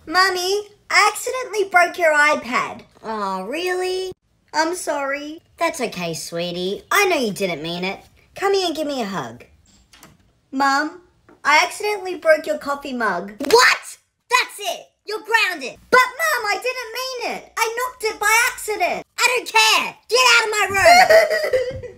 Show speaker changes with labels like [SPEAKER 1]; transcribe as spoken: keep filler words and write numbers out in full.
[SPEAKER 1] Mummy, I accidentally broke your iPad.
[SPEAKER 2] Oh, really?
[SPEAKER 1] I'm sorry.
[SPEAKER 2] That's okay, sweetie. I know you didn't mean it. Come here and give me a hug.
[SPEAKER 1] Mum, I accidentally broke your coffee mug.
[SPEAKER 2] What? That's it. You're grounded.
[SPEAKER 1] But Mum, I didn't mean it. I knocked it by accident.
[SPEAKER 2] I don't care. Get out of my room.